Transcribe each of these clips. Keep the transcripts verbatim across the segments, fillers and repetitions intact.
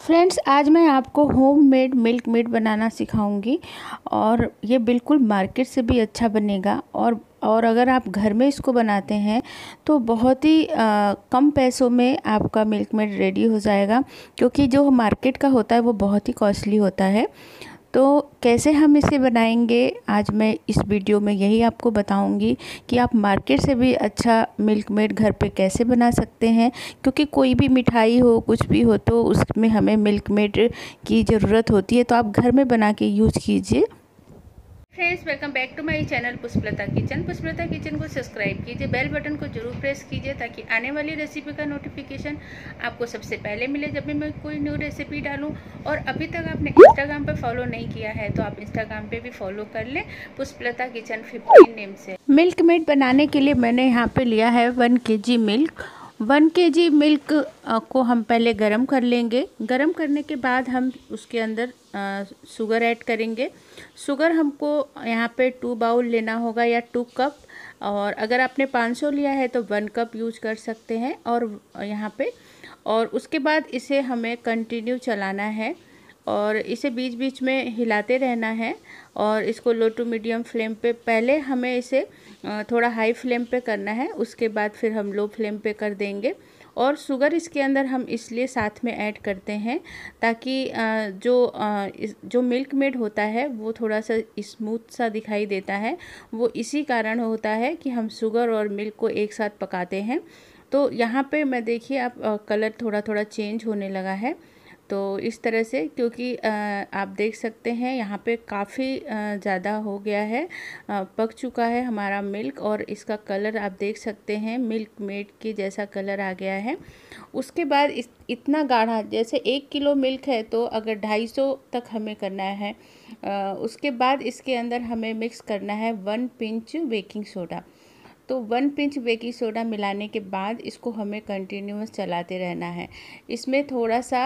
Friends, आज मैं आपको होममेड मिल्क मेड बनाना सिखाऊंगी और ये बिल्कुल मार्केट से भी अच्छा बनेगा। और और अगर आप घर में इसको बनाते हैं तो बहुत ही आ, कम पैसों में आपका मिल्क मेड रेडी हो जाएगा, क्योंकि जो मार्केट का होता है वो बहुत ही कॉस्टली होता है। तो कैसे हम इसे बनाएंगे, आज मैं इस वीडियो में यही आपको बताऊंगी कि आप मार्केट से भी अच्छा मिल्क मेड घर पे कैसे बना सकते हैं। क्योंकि कोई भी मिठाई हो, कुछ भी हो, तो उसमें हमें मिल्क मेड की ज़रूरत होती है, तो आप घर में बना के यूज़ कीजिए। Friends, welcome back to my channel Pushpalata kitchen. Pushpalata kitchen को सब्सक्राइब कीजिए, बेल बटन को जरूर प्रेस कीजिए ताकि आने वाली रेसिपी का नोटिफिकेशन आपको सबसे पहले मिले जब भी मैं कोई न्यू रेसिपी डालूं। और अभी तक आपने इंस्टाग्राम पर फॉलो नहीं किया है तो आप इंस्टाग्राम पे भी फॉलो कर लें, पुष्पलता किचन फिफ्टीन नेम से। मिल्क मेड बनाने के लिए मैंने यहाँ पे लिया है वन के जी मिल्क। वन के जी मिल्क को हम पहले गरम कर लेंगे। गरम करने के बाद हम उसके अंदर शुगर ऐड करेंगे। शुगर हमको यहाँ पे टू बाउल लेना होगा या टू कप। और अगर आपने पाँच सौ लिया है तो वन कप यूज कर सकते हैं। और यहाँ पे और उसके बाद इसे हमें कंटिन्यू चलाना है और इसे बीच बीच में हिलाते रहना है। और इसको लो टू मीडियम फ्लेम पे, पहले हमें इसे थोड़ा हाई फ्लेम पे करना है, उसके बाद फिर हम लो फ्लेम पे कर देंगे। और शुगर इसके अंदर हम इसलिए साथ में ऐड करते हैं ताकि जो जो मिल्क मेड होता है वो थोड़ा सा स्मूथ सा दिखाई देता है। वो इसी कारण होता है कि हम शुगर और मिल्क को एक साथ पकाते हैं। तो यहाँ पे मैं देखिए, आप कलर थोड़ा थोड़ा चेंज होने लगा है। तो इस तरह से, क्योंकि आप देख सकते हैं यहाँ पे काफ़ी ज़्यादा हो गया है, पक चुका है हमारा मिल्क। और इसका कलर आप देख सकते हैं मिल्क मेड के जैसा कलर आ गया है। उसके बाद इस इतना गाढ़ा, जैसे एक किलो मिल्क है तो अगर ढाई सौ तक हमें करना है। उसके बाद इसके अंदर हमें मिक्स करना है वन पिंच बेकिंग सोडा। तो वन पिंच बेकिंग सोडा मिलाने के बाद इसको हमें कंटिन्यूअस चलाते रहना है। इसमें थोड़ा सा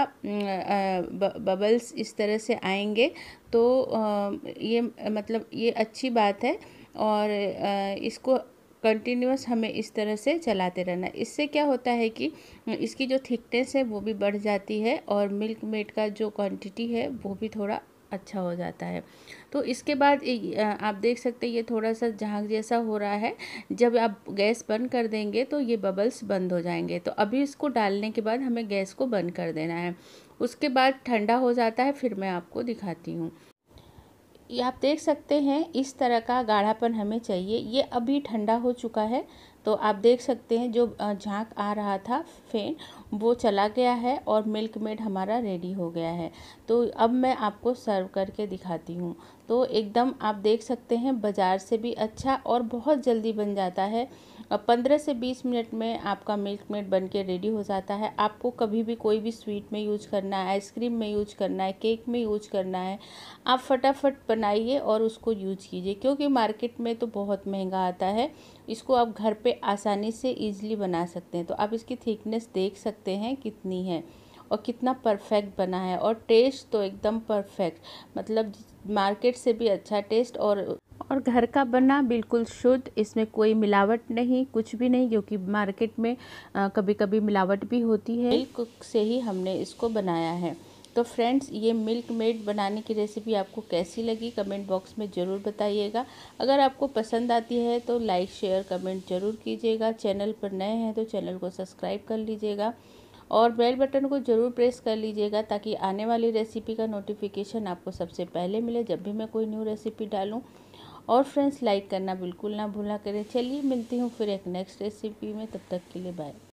बबल्स इस तरह से आएंगे तो ये मतलब ये अच्छी बात है। और इसको कंटिन्यूअस हमें इस तरह से चलाते रहना। इससे क्या होता है कि इसकी जो थिकनेस है वो भी बढ़ जाती है और मिल्क मेड का जो क्वांटिटी है वो भी थोड़ा अच्छा हो जाता है। तो इसके बाद आप देख सकते हैं ये थोड़ा सा झाग जैसा हो रहा है। जब आप गैस बंद कर देंगे तो ये बबल्स बंद हो जाएंगे। तो अभी इसको डालने के बाद हमें गैस को बंद कर देना है। उसके बाद ठंडा हो जाता है, फिर मैं आपको दिखाती हूँ। ये आप देख सकते हैं इस तरह का गाढ़ापन हमें चाहिए। ये अभी ठंडा हो चुका है, तो आप देख सकते हैं जो झाग आ रहा था फेन वो चला गया है और मिल्क मेड हमारा रेडी हो गया है। तो अब मैं आपको सर्व करके दिखाती हूँ। तो एकदम आप देख सकते हैं बाज़ार से भी अच्छा और बहुत जल्दी बन जाता है। पंद्रह से बीस मिनट में आपका मिल्क मेड बन के रेडी हो जाता है। आपको कभी भी कोई भी स्वीट में यूज करना है, आइसक्रीम में यूज करना है, केक में यूज करना है, आप फटाफट बनाइए और उसको यूज कीजिए। क्योंकि मार्केट में तो बहुत महंगा आता है, इसको आप घर पे आसानी से इजीली बना सकते हैं। तो आप इसकी थिकनेस देख सकते हैं कितनी है और कितना परफेक्ट बना है। और टेस्ट तो एकदम परफेक्ट, मतलब मार्केट से भी अच्छा टेस्ट और और घर का बना बिल्कुल शुद्ध, इसमें कोई मिलावट नहीं, कुछ भी नहीं। क्योंकि मार्केट में कभी कभी मिलावट भी होती है। मिल्क से ही हमने इसको बनाया है। तो फ्रेंड्स, ये मिल्क मेड बनाने की रेसिपी आपको कैसी लगी कमेंट बॉक्स में ज़रूर बताइएगा। अगर आपको पसंद आती है तो लाइक शेयर कमेंट ज़रूर कीजिएगा। चैनल पर नए हैं तो चैनल को सब्सक्राइब कर लीजिएगा और बेल बटन को ज़रूर प्रेस कर लीजिएगा ताकि आने वाली रेसिपी का नोटिफिकेशन आपको सबसे पहले मिले जब भी मैं कोई न्यू रेसिपी डालूँ। और फ्रेंड्स, लाइक करना बिल्कुल ना भूला करें। चलिए मिलती हूँ फिर एक नेक्स्ट रेसिपी में, तब तक के लिए बाय।